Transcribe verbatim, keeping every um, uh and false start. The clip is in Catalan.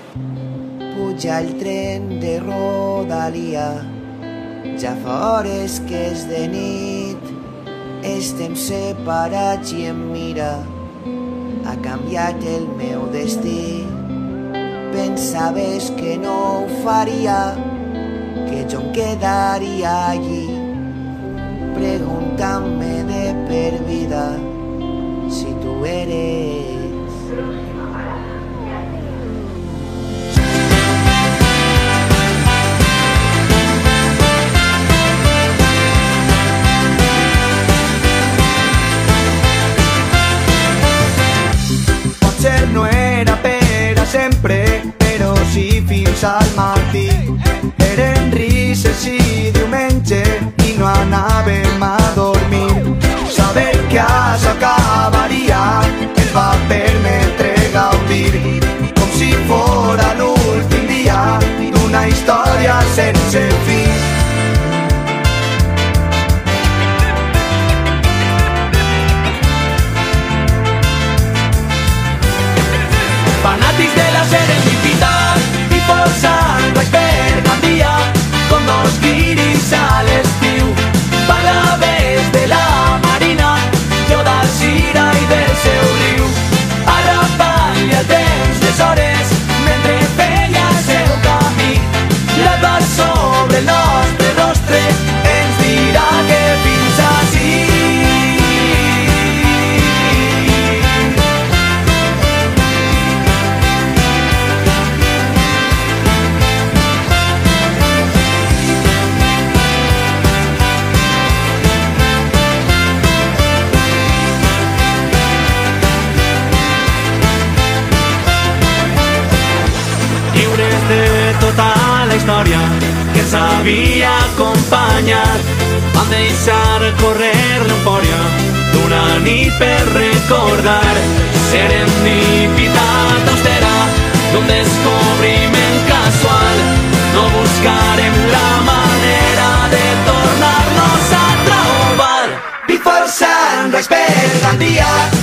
Puja el tren de Rodalia, ja fa hores que és de nit. Estem separats i em mira, ha canviat el meu destí. Pensaves que no ho faria, que jo em quedaria allí, preguntant-me de per vida si tu eres. Potser no era per a sempre, però sí fins al matí. Eren risses i diumenge i no anàvem a dormir. Saber que això acabaria ens va permetre gaudir, com si fora l'últim dia d'una història sense fi. Fanàtics de la serendipità i posant baix per Gandia, com dos guiris a l'estiu. Parlaves de la Marina, jo d'Alzira i del seu riu. Ara balla el temps les hores mentre feia el seu camí. L'alba sobre el nostre rostre ens dirà que fins ací. De tota la història que ens havia acompanyat, vam deixar córrer l'eufòria d'una nit per recordar. Serendipitat austera d'un descobriment casual, no buscarem la manera de tornar-nos a trobar. Before sunrise per Gandia,